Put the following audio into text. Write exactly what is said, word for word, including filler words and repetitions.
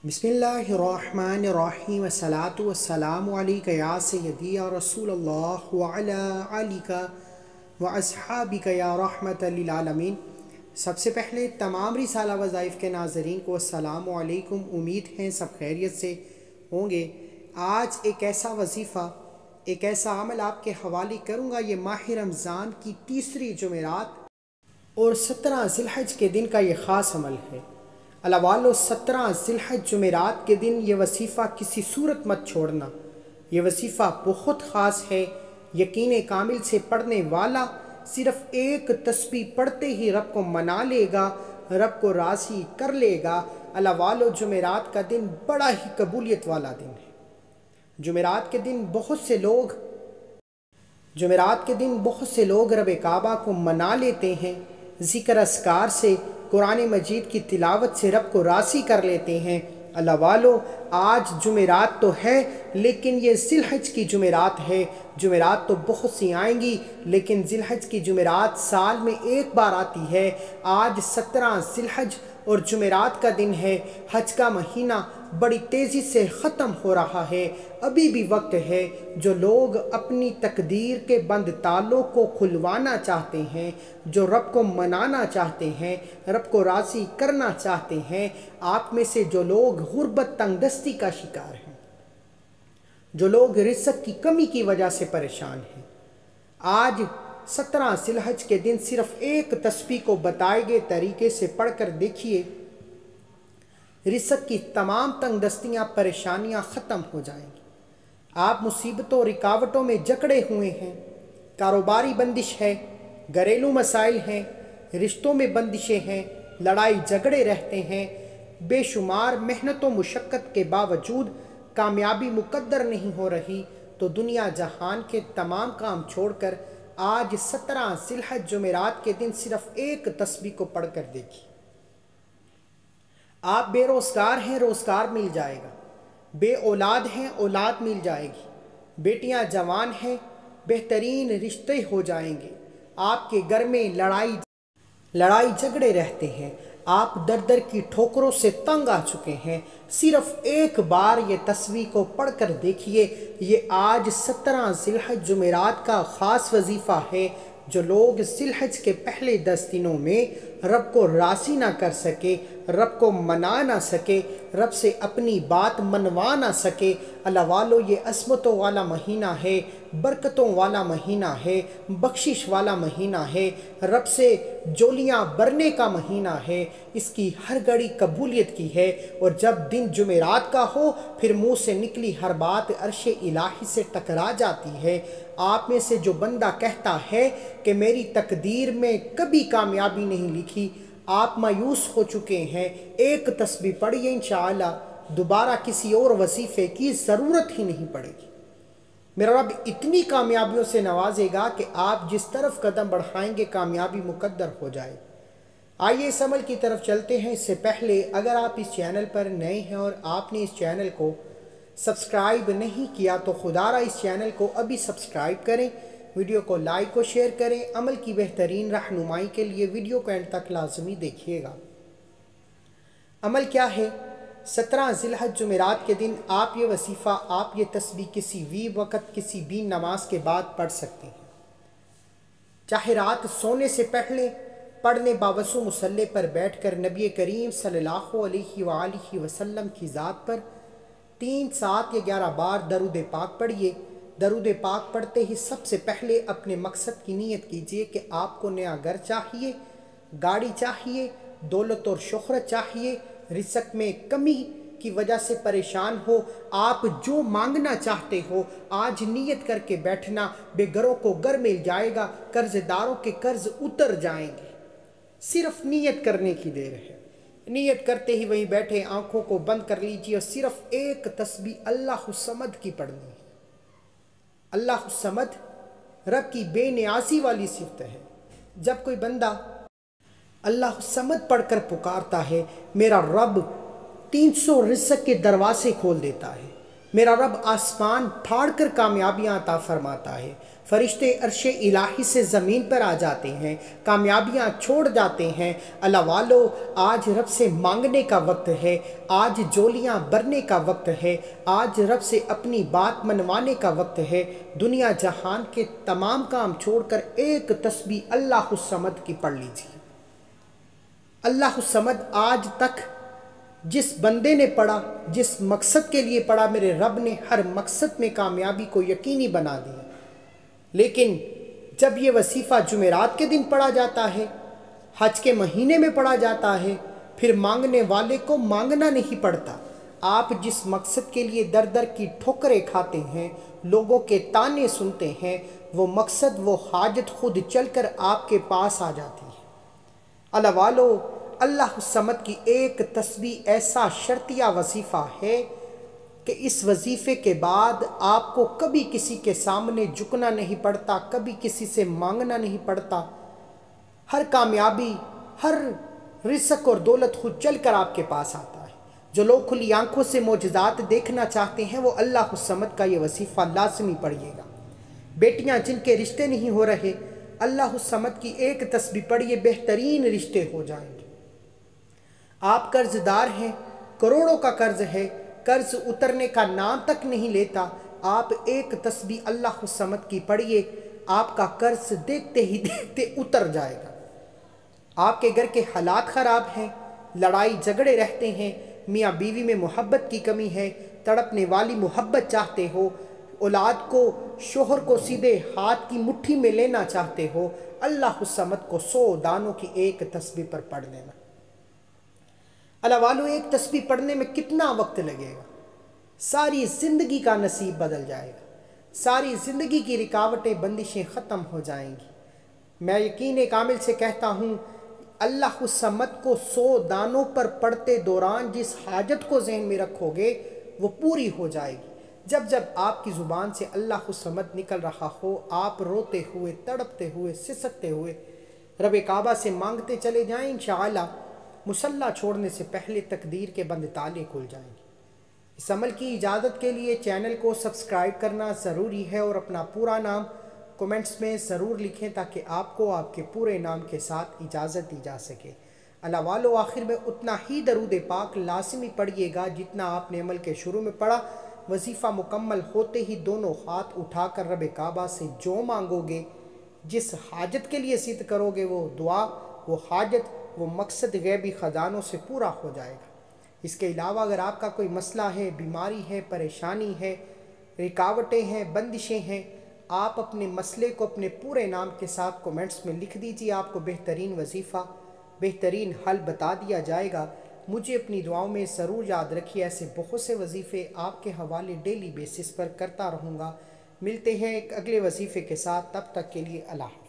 بسم اللہ الرحمن الرحیم والصلاة والسلام علیکہ یا سیدی یا رسول اللہ وعلی آلکہ واصحابکہ یا رحمت للعالمین۔ سب سے پہلے تمام رسالہ وظائف کے ناظرین کو السلام علیکم، امید ہیں سب خیریت سے ہوں گے۔ آج ایک ایسا وظیفہ، ایک ایسا عمل آپ کے حوالے کروں گا۔ یہ ماہ رمضان کی تیسری جمعرات اور سترہ ذی الحج کے دن کا یہ خاص عمل ہے۔ اللہ والو، سترہ ذی الحج جمعرات کے دن یہ وظیفہ کسی صورت مت چھوڑنا۔ یہ وظیفہ بہت خاص ہے۔ یقین کامل سے پڑھنے والا صرف ایک تسبیح پڑھتے ہی رب کو منا لے گا، رب کو راضی کر لے گا۔ اللہ والو، جمعرات کا دن بڑا ہی قبولیت والا دن ہے۔ جمعرات کے دن بہت سے لوگ جمعرات کے دن بہت سے لوگ رب کعبہ کو منا لیتے ہیں، ذکر اذکار سے، قرآن مجید کی تلاوت سے رب کو راضی کر لیتے ہیں۔ اللہ والو، آج جمعرات تو ہے لیکن یہ ذی الحج کی جمعرات ہے۔ جمعرات تو بہت سی آئیں گی لیکن ذی الحج کی جمعرات سال میں ایک بار آتی ہے۔ آج سترہ ذی الحج اور جمعرات کا دن ہے۔ حج کا مہینہ بڑی تیزی سے ختم ہو رہا ہے، ابھی بھی وقت ہے۔ جو لوگ اپنی تقدیر کے بند تالوں کو کھلوانا چاہتے ہیں، جو رب کو منانا چاہتے ہیں، رب کو راضی کرنا چاہتے ہیں، آپ میں سے جو لوگ غربت تنگ دستی کا شکار ہیں، جو لوگ رزق کی کمی کی وجہ سے پریشان ہیں، آج سترہ ذی الحج کے دن صرف ایک تسبیح کو بتائے گئے طریقے سے پڑھ کر دیکھیے، رزق کی تمام تنگ دستیاں، پریشانیاں ختم ہو جائیں گی۔ آپ مصیبتوں، رکاوٹوں میں جکڑے ہوئے ہیں، کاروباری بندش ہے، گھریلو مسائل ہیں، رشتوں میں بندشیں ہیں، لڑائی جھگڑے رہتے ہیں، بے شمار محنت و مشقت کے باوجود کامیابی مقدر نہیں ہو رہی، تو دنیا جہان کے تمام کام چھوڑ کر آج سترہ ذی الحج جمعرات کے دن صرف ایک تسبیح کو پڑھ کر دیکھیے۔ آپ بے روزگار ہیں، روزگار مل جائے گا۔ بے اولاد ہیں، اولاد مل جائے گی۔ بیٹیاں جوان ہیں، بہترین رشتے ہو جائیں گے۔ آپ کے گھر میں لڑائی لڑائی جھگڑے رہتے ہیں، آپ در در کی ٹھوکروں سے تنگ آ چکے ہیں، صرف ایک بار یہ تسبیح کو پڑھ کر دیکھیے۔ یہ آج سترہ ذی الحج جمعرات کا خاص وظیفہ ہے۔ جو لوگ ذی الحج کے پہلے دس دنوں میں رب کو راضی نہ کر سکے، رب کو منا نہ سکے، رب سے اپنی بات منوا نہ سکے، اللہ والو، یہ عظمتوں والا مہینہ ہے، برکتوں والا مہینہ ہے، بخشش والا مہینہ ہے، رب سے جولیاں بھرنے کا مہینہ ہے، اس کی ہر گھڑی قبولیت کی ہے۔ اور جب دن جمعرات کا ہو، پھر منہ سے نکلی ہر بات عرش الہی سے ٹکرا جاتی ہے۔ آپ میں سے جو بندہ کہتا ہے کہ میری تقدیر میں کبھی کامیابی نہیں لکھی، آپ مایوس ہو چکے ہیں، ایک تسبیح پڑھیے، انشاءاللہ دوبارہ کسی اور وظیفے کی ضرورت ہی نہیں پڑے گی۔ میرا رب اتنی کامیابیوں سے نوازے گا کہ آپ جس طرف قدم بڑھائیں گے کامیابی مقدر ہو جائے۔ آئیے اس عمل کی طرف چلتے ہیں۔ اس سے پہلے اگر آپ اس چینل پر نئے ہیں اور آپ نے اس چینل کو سبسکرائب نہیں کیا تو خدا را اس چینل کو ابھی سبسکرائب کریں، ویڈیو کو لائک و شیئر کریں۔ عمل کی بہترین رہنمائی کے لیے ویڈیو کو اینڈ تک لازمی دیکھیے گا۔ عمل کیا ہے؟ سترہ ذی الحج جمعرات کے دن آپ یہ وظیفہ، آپ یہ تسبیح کسی بھی وقت، کسی بھی نماز کے بعد پڑھ سکتے ہیں۔ چاہے رات سونے سے پہلے پڑھنے، باوضو مصلی پر بیٹھ کر نبی کریم صلی اللہ علیہ وآلہ وسلم کی ذات پر تین، سات یا گیارہ بار درود پاک پڑھیے۔ درود پاک پڑھتے ہی سب سے پہلے اپنے مقصد کی نیت کیجیے کہ آپ کو نیا گھر چاہیے، گاڑی چاہیے، دولت اور شہرت چاہیے، رزق میں کمی کی وجہ سے پریشان ہو، آپ جو مانگنا چاہتے ہو آج نیت کر کے بیٹھنا، بے گھروں کو گھر مل جائے گا، قرض داروں کے قرض اتر جائیں گے۔ صرف نیت کرنے کی دیر ہے۔ نیت کرتے ہی وہیں بیٹھے آنکھوں کو بند کر لیجیے اور صرف ایک تسبیح اللہ الصمد کی پڑھنی ہے۔ اللہ الصمد رب کی بے نیازی والی صفت ہے۔ جب کوئی بندہ اللہ الصمد پڑھ کر پکارتا ہے، میرا رب تین سو رزق کے دروازے کھول دیتا ہے، میرا رب آسمان پھاڑ کر کامیابیاں عطا فرماتا ہے، فرشتے عرش الہی سے زمین پر آ جاتے ہیں، کامیابیاں چھوڑ جاتے ہیں۔ اللہ والو، آج رب سے مانگنے کا وقت ہے، آج جولیاں بھرنے کا وقت ہے، آج رب سے اپنی بات منوانے کا وقت ہے۔ دنیا جہان کے تمام کام چھوڑ کر ایک تسبیح اللہ الصمد کی پڑھ لیجیے۔ اللہ الصمد آج تک جس بندے نے پڑھا، جس مقصد کے لیے پڑھا، میرے رب نے ہر مقصد میں کامیابی کو یقینی بنا دیا۔ لیکن جب یہ وظیفہ جمعرات کے دن پڑھا جاتا ہے، حج کے مہینے میں پڑھا جاتا ہے، پھر مانگنے والے کو مانگنا نہیں پڑتا۔ آپ جس مقصد کے لیے در در کی ٹھوکریں کھاتے ہیں، لوگوں کے طعنے سنتے ہیں، وہ مقصد، وہ حاجت خود چل کر آپ کے پاس آ جاتی ہے۔ اللہ والو، اللہ الصمد کی ایک تسبیح ایسا شرطیہ وظیفہ ہے کہ اس وظیفے کے بعد آپ کو کبھی کسی کے سامنے جھکنا نہیں پڑتا، کبھی کسی سے مانگنا نہیں پڑتا۔ ہر کامیابی، ہر رزق اور دولت خود چل کر آپ کے پاس آتا ہے۔ جو لوگ کھلی آنکھوں سے معجزات دیکھنا چاہتے ہیں، وہ اللہ الصمد کا یہ وظیفہ لازمی پڑھیے گا۔ بیٹیاں جن کے رشتے نہیں ہو رہے، اللہ الصمد کی ایک تسبیح پڑھیے، بہترین رشتے ہو جائیں گے۔ آپ قرض دار ہیں، کروڑوں کا قرض ہے، قرض اترنے کا نام تک نہیں لیتا، آپ ایک تسبیح اللہ الصمد کی پڑھیے، آپ کا قرض دیکھتے ہی دیکھتے اتر جائے گا۔ آپ کے گھر کے حالات خراب ہیں، لڑائی جھگڑے رہتے ہیں، میاں بیوی میں محبت کی کمی ہے، تڑپنے والی محبت چاہتے ہو، اولاد کو، شوہر کو سیدھے ہاتھ کی مٹھی میں لینا چاہتے ہو، اللہ الصمد کو سو دانوں کی ایک تسبیح پر پڑھ لینا۔ اللہ والو، ایک تسبیح پڑھنے میں کتنا وقت لگے گا؟ ساری زندگی کا نصیب بدل جائے گا، ساری زندگی کی رکاوٹیں، بندشیں ختم ہو جائیں گی۔ میں یقین کامل سے کہتا ہوں، اللہ الصمد کو سو دانوں پر پڑھتے دوران جس حاجت کو ذہن میں رکھو گے، وہ پوری ہو جائے گی۔ جب جب آپ کی زبان سے اللہ الصمد نکل رہا ہو، آپ روتے ہوئے، تڑپتے ہوئے، سسکتے ہوئے رب کعبہ سے مانگتے چلے جائیں، انشاءاللہ مصلی چھوڑنے سے پہلے تقدیر کے بند تالے کھل جائیں گے۔ اس عمل کی اجازت کے لیے چینل کو سبسکرائب کرنا ضروری ہے، اور اپنا پورا نام کومنٹس میں ضرور لکھیں تاکہ آپ کو آپ کے پورے نام کے ساتھ اجازت دی جا سکے۔ اللہ والو، آخر میں اتنا ہی درود پاک لازمی پڑھیے گا جتنا آپ نے عمل کے شروع میں پڑھا۔ وظیفہ مکمل ہوتے ہی دونوں ہاتھ اٹھا کر رب کعبہ سے جو مانگو گے، جس حاجت کے لیے ضد کرو گے، وہ دعا، وہ حاجت، وہ مقصد غیبی خزانوں سے پورا ہو جائے گا۔ اس کے علاوہ اگر آپ کا کوئی مسئلہ ہے، بیماری ہے، پریشانی ہے، رکاوٹیں ہیں، بندشیں ہیں، آپ اپنے مسئلے کو اپنے پورے نام کے ساتھ کومنٹس میں لکھ دیجیے، آپ کو بہترین وظیفہ، بہترین حل بتا دیا جائے گا۔ مجھے اپنی دعاؤں میں ضرور یاد رکھیے، ایسے بہت سے وظیفے آپ کے حوالے ڈیلی بیسس پر کرتا رہوں گا۔ ملتے ہیں ایک اگلے وظیفے کے ساتھ، تب تک کے لیے اللہ۔